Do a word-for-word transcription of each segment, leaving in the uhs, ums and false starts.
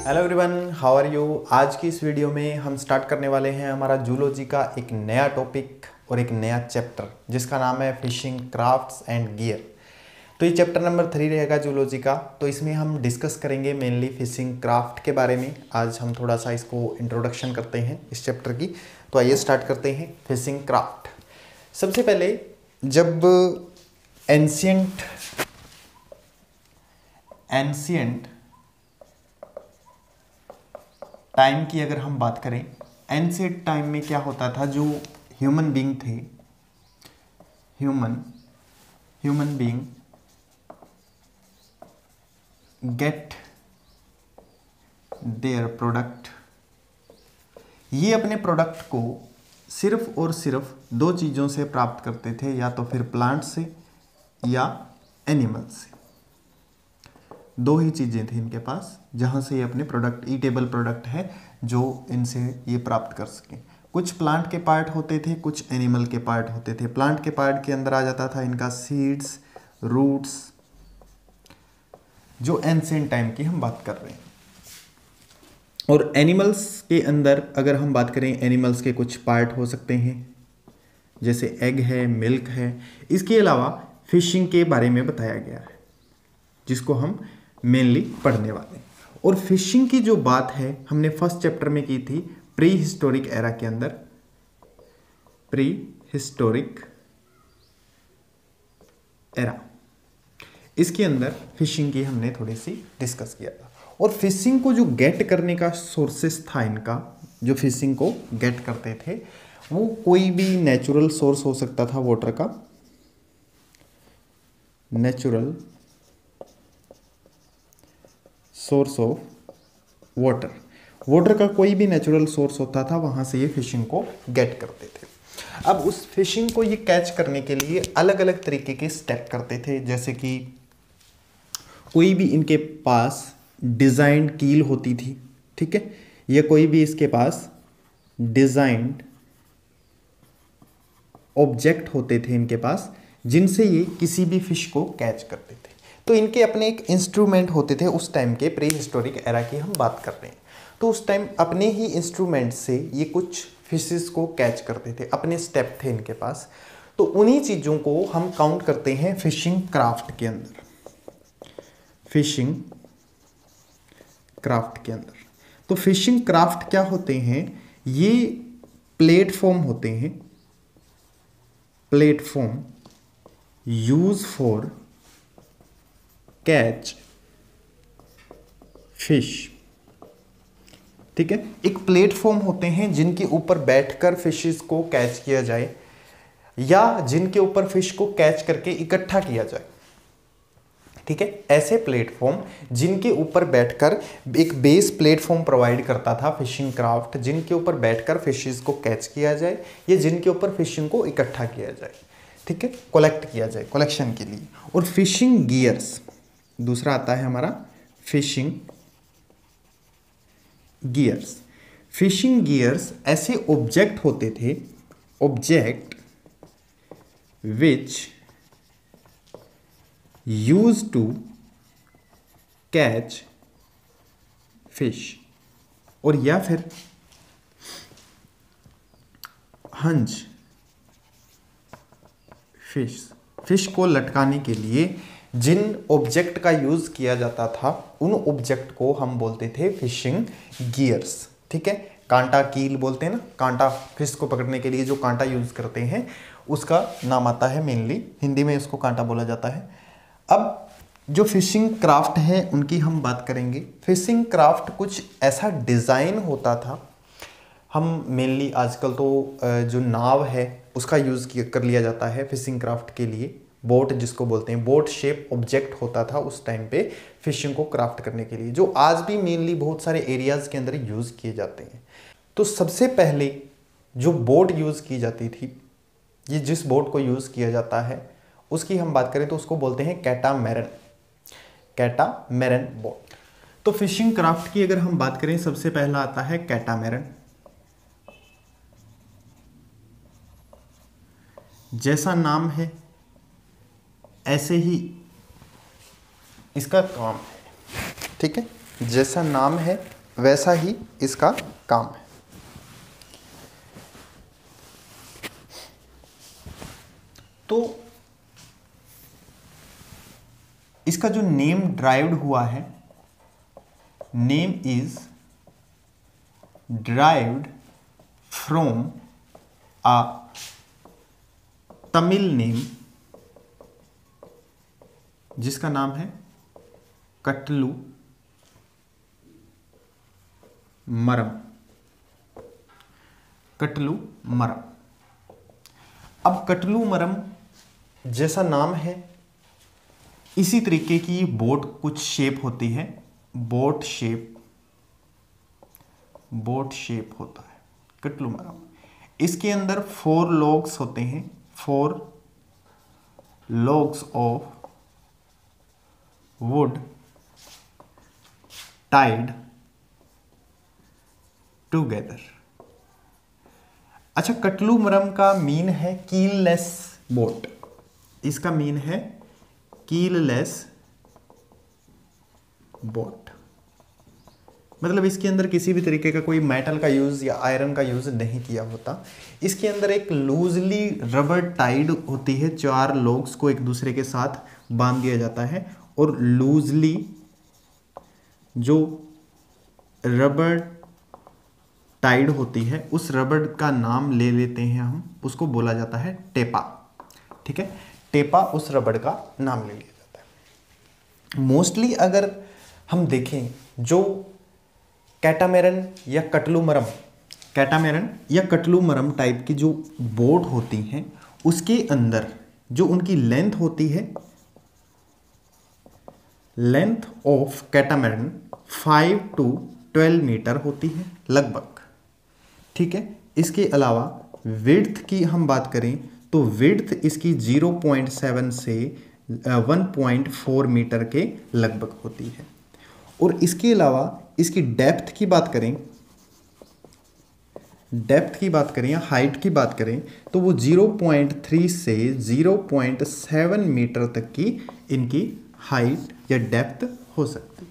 Hello everyone, how are you. आज की इस वीडियो में हम स्टार्ट करने वाले हैं हमारा जूलॉजी का एक नया टॉपिक और एक नया चैप्टर जिसका नाम है फिशिंग क्राफ्ट्स एंड गियर। तो ये चैप्टर नंबर थ्री रहेगा जूलॉजी का। तो इसमें हम डिस्कस करेंगे मेनली फिशिंग क्राफ्ट के बारे में। आज हम थोड़ा सा इसको इंट्रोडक्शन करते हैं इस चैप्टर की। तो आइए स्टार्ट करते हैं फिशिंग क्राफ्ट। सबसे पहले जब एंशियंट एंशियंट टाइम की अगर हम बात करें, एंशियंट टाइम में क्या होता था, जो ह्यूमन बीइंग थे, human human being get their product, ये अपने प्रोडक्ट को सिर्फ और सिर्फ दो चीज़ों से प्राप्त करते थे, या तो फिर प्लांट से या एनिमल से। दो ही चीज़ें थी इनके पास जहाँ से ये अपने प्रोडक्ट, ईटेबल प्रोडक्ट है जो इनसे ये प्राप्त कर सकें। कुछ प्लांट के पार्ट होते थे, कुछ एनिमल के पार्ट होते थे। प्लांट के पार्ट के अंदर आ जाता था इनका सीड्स, रूट्स, जो एंशिएंट टाइम की हम बात कर रहे हैं। और एनिमल्स के अंदर अगर हम बात करें, एनिमल्स के कुछ पार्ट हो सकते हैं जैसे एग है, मिल्क है। इसके अलावा फिशिंग के बारे में बताया गया है जिसको हम मेनली पढ़ने वाले हैं। और फिशिंग की जो बात है हमने फर्स्ट चैप्टर में की थी, प्री हिस्टोरिक एरा के अंदर, प्री हिस्टोरिक एरा, इसके अंदर फिशिंग की हमने थोड़ी सी डिस्कस किया था। और फिशिंग को जो गेट करने का सोर्सेस था इनका, जो फिशिंग को गेट करते थे, वो कोई भी नेचुरल सोर्स हो सकता था वाटर का, natural source of water, water का कोई भी नेचुरल सोर्स होता था, वहाँ से ये फिशिंग को गेट करते थे। अब उस फिशिंग को ये कैच करने के लिए अलग अलग तरीके के स्टेप करते थे, जैसे कि कोई भी इनके पास डिज़ाइंड कील होती थी, ठीक है, या कोई भी इसके पास डिज़ाइंड ऑब्जेक्ट होते थे इनके पास, जिनसे ये किसी भी फिश को कैच करते थे। तो इनके अपने एक इंस्ट्रूमेंट होते थे उस टाइम के, प्री हिस्टोरिक एरा की हम बात कर रहे हैं। तो उस टाइम अपने ही इंस्ट्रूमेंट से ये कुछ फिशेस को कैच करते थे, अपने स्टेप थे इनके पास। तो उन्हीं चीज़ों को हम काउंट करते हैं फिशिंग क्राफ्ट के अंदर, फिशिंग क्राफ्ट के अंदर। तो फिशिंग क्राफ्ट क्या होते हैं? ये प्लेटफॉर्म होते हैं, platform use for catch fish, ठीक है। एक प्लेटफॉर्म होते हैं जिनके ऊपर बैठकर फिशेस को कैच किया जाए, या जिनके ऊपर फिश को कैच करके इकट्ठा किया जाए, ठीक है। ऐसे प्लेटफॉर्म जिनके ऊपर बैठकर, एक बेस प्लेटफॉर्म प्रोवाइड करता था फिशिंग क्राफ्ट, जिनके ऊपर बैठकर फिशेस को कैच किया जाए या जिनके ऊपर फिशिंग को इकट्ठा किया जाए, ठीक है, कलेक्ट किया जाए, कलेक्शन के लिए। और फिशिंग गियर्स दूसरा आता है हमारा, फिशिंग गियर्स। फिशिंग गियर्स ऐसे ऑब्जेक्ट होते थे, object which use to catch fish, और या फिर हंज फिश, फिश को लटकाने के लिए जिन ऑब्जेक्ट का यूज किया जाता था, उन ऑब्जेक्ट को हम बोलते थे फिशिंग गियर्स, ठीक है। कांटा कील बोलते हैं ना, कांटा, फिश को पकड़ने के लिए जो कांटा यूज करते हैं उसका नाम आता है, मेनली हिंदी में उसको कांटा बोला जाता है। अब जो फिशिंग क्राफ्ट है उनकी हम बात करेंगे। फिशिंग क्राफ्ट कुछ ऐसा डिज़ाइन होता था, हम मेनली आजकल तो जो नाव है उसका यूज़ कर लिया जाता है फिशिंग क्राफ्ट के लिए। बोट जिसको बोलते हैं, बोट शेप ऑब्जेक्ट होता था उस टाइम पे फिशिंग को क्राफ्ट करने के लिए, जो आज भी मेनली बहुत सारे एरियाज़ के अंदर यूज़ किए जाते हैं। तो सबसे पहले जो बोट यूज़ की जाती थी, ये जिस बोट को यूज़ किया जाता है उसकी हम बात करें तो उसको बोलते हैं कैटामैरन, कैटामैरन बोट। तो फिशिंग क्राफ्ट की अगर हम बात करें, सबसे पहला आता है कैटामैरन। जैसा नाम है ऐसे ही इसका काम है, ठीक है। जैसा नाम है वैसा ही इसका काम है। तो इसका जो नेम ड्राइव्ड हुआ है, name is derived from a Tamil name जिसका नाम है कटलू मरम। कटलू मरम। अब कटलू मरम जैसा नाम है, इसी तरीके की बोट कुछ शेप होती है, बोट शेप, बोट शेप होता है कटलू मरम। इसके अंदर फोर लॉग्स होते हैं, four logs of wood tied together. अच्छा, कटलू मरम का मीन है कीललेस बोट। इसका मीन है कीललेस बोट, मतलब इसके अंदर किसी भी तरीके का कोई मेटल का यूज या आयरन का यूज नहीं किया होता। इसके अंदर एक लूजली रबर टाइड होती है, चार लॉग्स को एक दूसरे के साथ बांध दिया जाता है और लूजली जो रबर टाइड होती है उस रबर का नाम ले लेते हैं हम, उसको बोला जाता है टेपा। ठीक है, टेपा उस रबर का नाम ले लिया जाता है। मोस्टली अगर हम देखें जो कैटामैरन या कटलू मरम, कैटामैरन या कटलू मरम टाइप की जो बोट होती हैं, उसके अंदर जो उनकी लेंथ होती है, length of catamaran five to twelve metre होती है लगभग। ठीक है, इसके अलावा विड्थ की हम बात करें तो विड्थ इसकी ज़ीरो पॉइंट सेवन से वन पॉइंट फोर मीटर के लगभग होती है। और इसके अलावा इसकी डेप्थ की बात करें, डेप्थ की बात करें या हाइट की बात करें तो वो ज़ीरो पॉइंट थ्री से ज़ीरो पॉइंट सेवन मीटर तक की इनकी हाइट या डेप्थ हो सकती है।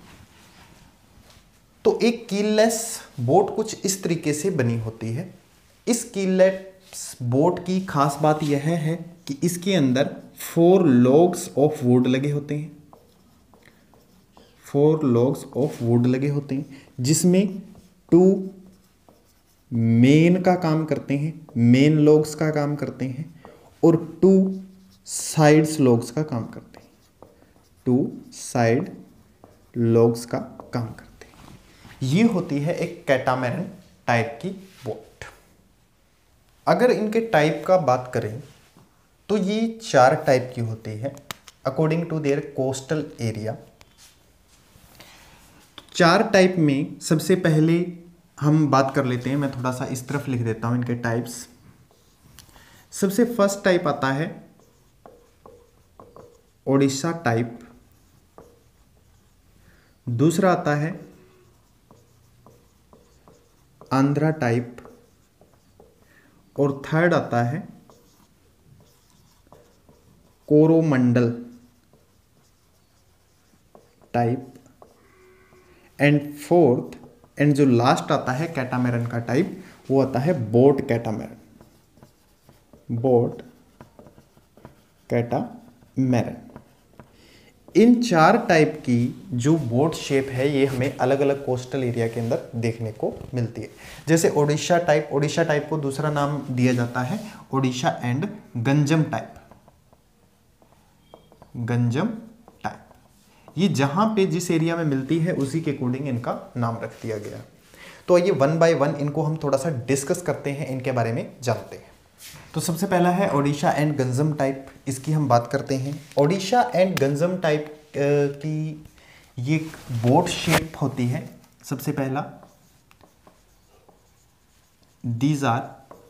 तो एक कीललेस बोट कुछ इस तरीके से बनी होती है। इस कीललेस बोट की खास बात यह है कि इसके अंदर फोर लॉग्स ऑफ वुड लगे होते हैं, फोर लॉग्स ऑफ वुड लगे होते हैं जिसमें टू मेन का काम करते हैं, मेन लॉग्स का काम करते हैं और टू साइड्स लॉग्स का काम करते हैं, टू साइड लॉग्स का काम करते हैं। ये होती है एक कैटामैरन टाइप की बोट। अगर इनके टाइप का बात करें तो ये चार टाइप की होती है according to their coastal area. चार टाइप में सबसे पहले हम बात कर लेते हैं, मैं थोड़ा सा इस तरफ लिख देता हूं इनके टाइप्स। सबसे फर्स्ट टाइप आता है ओडिशा टाइप, दूसरा आता है आंध्रा टाइप और थर्ड आता है Coromandel type and fourth and जो लास्ट आता है कैटामैरन का टाइप वो आता है बोट कैटामैरन, बोट कैटामैरन। इन चार टाइप की जो बोट शेप है ये हमें अलग अलग कोस्टल एरिया के अंदर देखने को मिलती है। जैसे ओडिशा टाइप, ओडिशा टाइप को दूसरा नाम दिया जाता है Odisha and Ganjam type, Ganjam type. ये जहां पे जिस एरिया में मिलती है उसी के अकॉर्डिंग इनका नाम रख दिया गया। तो आइए वन बाय वन इनको हम थोड़ा सा डिस्कस करते हैं, इनके बारे में जानते हैं। तो सबसे पहला है ओडिशा एंड गंजम टाइप, इसकी हम बात करते हैं। ओडिशा एंड गंजम टाइप की ये बोट शेप होती है। सबसे पहला, दीज आर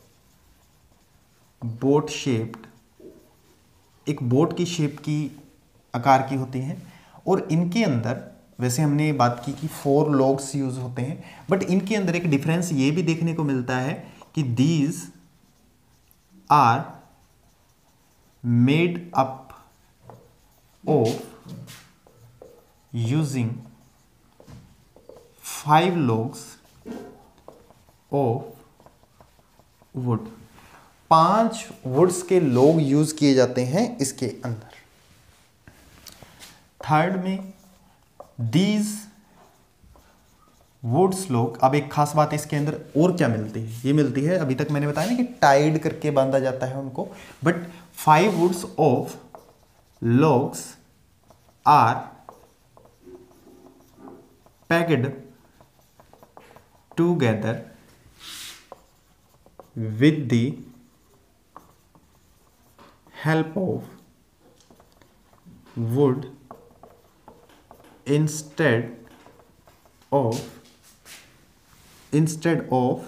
बोट शेप्ड, एक बोट की शेप की आकार की होती है और इनके अंदर वैसे हमने बात की कि फोर लॉग्स यूज होते हैं, बट इनके अंदर एक डिफरेंस ये भी देखने को मिलता है कि these are made up of using five logs of wood, पांच वुड्स के log यूज किए जाते हैं इसके अंदर। थर्ड में दीज वुड्स log, अब एक खास बात इसके अंदर और क्या मिलती है, ये मिलती है, अभी तक मैंने बताया ना कि टाइड करके बांधा जाता है उनको, but five woods of logs are packed together with the help of wood instead of instead of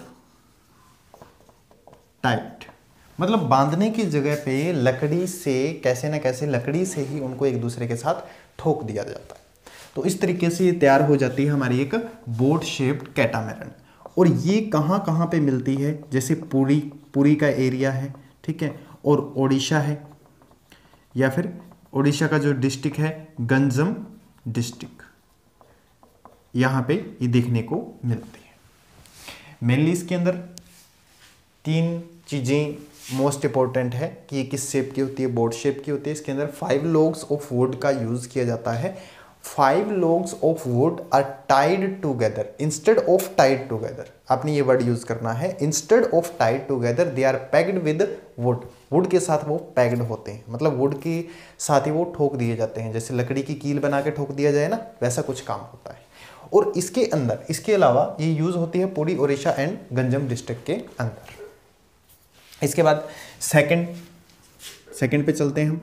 tight, मतलब बांधने की जगह पे लकड़ी से कैसे ना कैसे लकड़ी से ही उनको एक दूसरे के साथ ठोक दिया जाता है। तो इस तरीके से ये तैयार हो जाती है हमारी एक बोट शेप्ड कैटामैरन। और ये कहाँ कहाँ पे मिलती है, जैसे पुरी पुरी का एरिया है, ठीक है, और ओडिशा है, या फिर ओडिशा का जो डिस्ट्रिक्ट है गंजम डिस्ट्रिक्ट, यहाँ पे ये देखने को मिलती है। मेनली इसके अंदर तीन चीज़ें मोस्ट इंपॉर्टेंट है कि ये किस शेप की होती है, बोट शेप की होती है। इसके अंदर फाइव logs ऑफ वुड का यूज़ किया जाता है। Five logs of wood are tied together instead of tied together, आपने ये वर्ड यूज करना है, instead of tied together they are packed with wood, wood के साथ वो पैक्ड होते हैं, मतलब वुड के साथ ही वो ठोक दिए जाते हैं, जैसे लकड़ी की कील बना के ठोक दिया जाए ना, वैसा कुछ काम होता है। और इसके अंदर इसके अलावा ये यूज होती है पुरी, ओडिशा एंड गंजम डिस्ट्रिक्ट के अंदर। इसके बाद सेकंड सेकंड पे चलते हैं हम,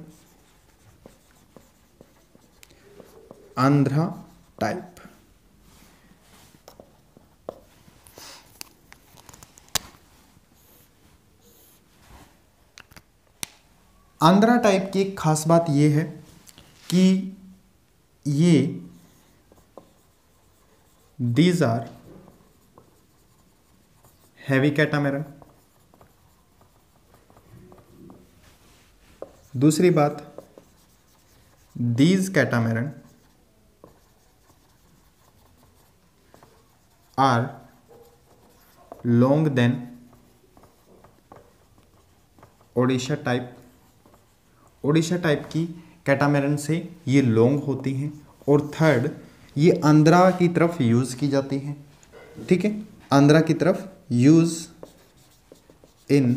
आंध्रा टाइप। आंध्रा टाइप की एक खास बात यह है कि ये दीज आर हैवी कैटामैरन। दूसरी बात, these catamaran are long than Odisha type. Odisha type की कैटामैरन से ये लॉन्ग होती हैं। और थर्ड, ये आंध्रा की तरफ यूज़ की जाती हैं, ठीक है, आंध्रा की तरफ use in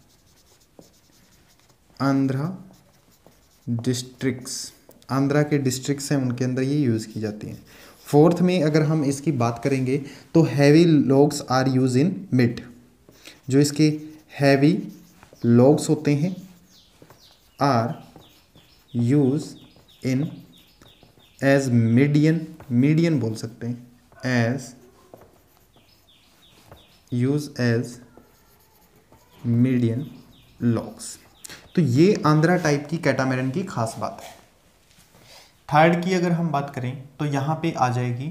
Andhra districts, Andhra के डिस्ट्रिक्ट्स हैं उनके अंदर ये यूज़ की जाती हैं। फोर्थ में अगर हम इसकी बात करेंगे तो heavy logs are use in mid, जो इसके हैवी logs होते हैं are use in as median, median बोल सकते हैं, as use as median logs। तो ये आंध्रा टाइप की कैटामैरन की खास बात है। थर्ड की अगर हम बात करें तो यहां पे आ जाएगी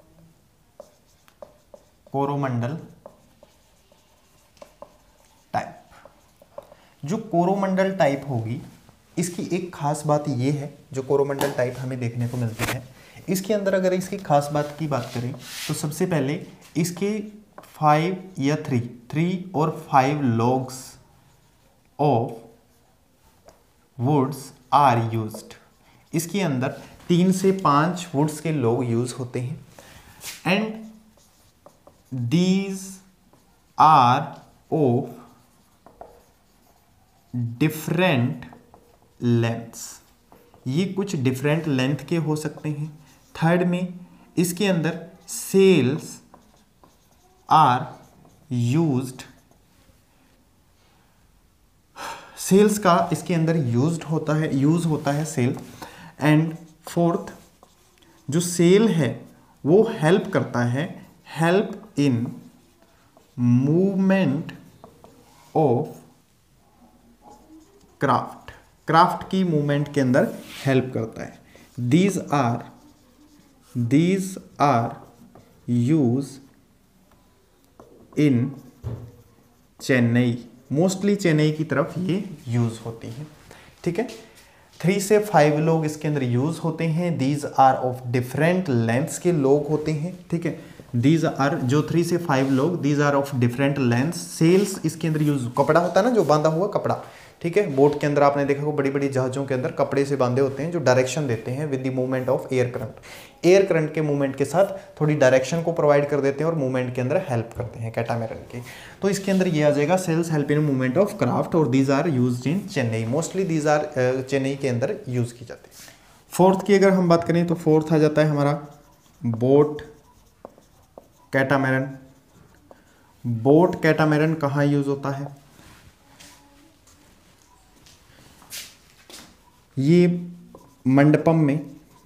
कोरोमंडल टाइप। जो कोरोमंडल टाइप होगी, इसकी एक खास बात यह है, जो कोरोमंडल टाइप हमें देखने को मिलती है, इसके अंदर अगर इसकी खास बात की बात करें तो सबसे पहले इसके फाइव या थ्री थ्री और five logs of woods are used. इसके अंदर तीन से पांच वुड्स के log यूज होते हैं and these are of different lengths, ये कुछ डिफरेंट लेंथ के हो सकते हैं। थर्ड में इसके अंदर सेल्स आर यूज्ड, सेल्स का इसके अंदर यूज्ड होता है, यूज होता है सेल। एंड फोर्थ, जो सेल है वो हेल्प करता है, help in movement of craft, craft की मूवमेंट के अंदर हेल्प करता है। These are these are use in Chennai, mostly Chennai की तरफ ये यूज होती है, ठीक है। थ्री से फाइव लोग इसके अंदर यूज होते हैं। These are of different lengths के लोग होते हैं, ठीक है। दीज आर, जो थ्री से five log, these are of different length, sails इसके अंदर यूज, कपड़ा होता है ना जो बांधा हुआ कपड़ा, ठीक है। बोट के अंदर आपने देखा हो बड़ी बड़ी जहाज़ों के अंदर कपड़े से बांधे होते हैं जो डायरेक्शन देते हैं with the movement of air current. Air current के मूवमेंट के साथ थोड़ी डायरेक्शन को प्रोवाइड कर देते हैं और मूवमेंट के अंदर हेल्प करते हैं कैटामैरन के। तो इसके अंदर ये आ जाएगा sails help in movement of craft और these are used in Chennai, mostly these are Chennai के अंदर यूज की जाती है। फोर्थ की अगर हम बात करें तो फोर्थ आ जाता है हमारा बोट कैटामैरन। बोट कैटामैरन कहाँ यूज होता है? ये मंडपम में,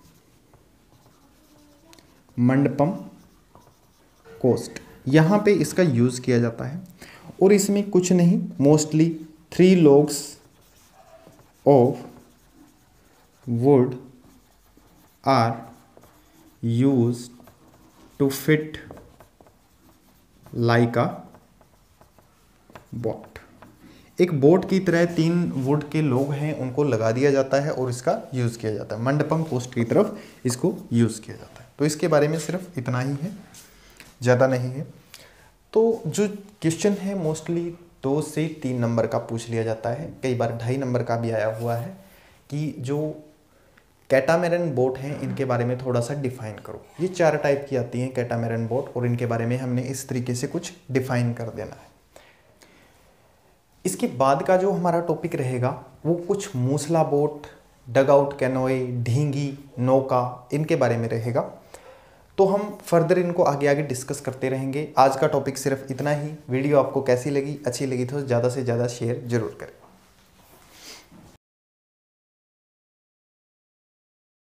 मंडपम कोस्ट, यहाँ पे इसका यूज किया जाता है और इसमें कुछ नहीं, mostly three logs of wood are used to fit like a boat. एक बोट की तरह तीन वुड के लोग हैं उनको लगा दिया जाता है और इसका यूज़ किया जाता है। मंडपम कोस्ट की तरफ इसको यूज़ किया जाता है। तो इसके बारे में सिर्फ इतना ही है, ज़्यादा नहीं है। तो जो क्वेश्चन है मोस्टली दो से तीन नंबर का पूछ लिया जाता है, कई बार ढाई नंबर का भी आया हुआ है कि जो कैटामैरन बोट हैं इनके बारे में थोड़ा सा डिफाइन करो। ये चार टाइप की आती हैं कैटामैरन बोट और इनके बारे में हमने इस तरीके से कुछ डिफाइन कर देना है। इसके बाद का जो हमारा टॉपिक रहेगा वो कुछ मूसला बोट, डग आउट कैनोए, ढींगी, नौका, इनके बारे में रहेगा। तो हम फर्दर इनको आगे आगे डिस्कस करते रहेंगे। आज का टॉपिक सिर्फ इतना ही। वीडियो आपको कैसी लगी? अच्छी लगी तो ज़्यादा से ज़्यादा शेयर जरूर करें।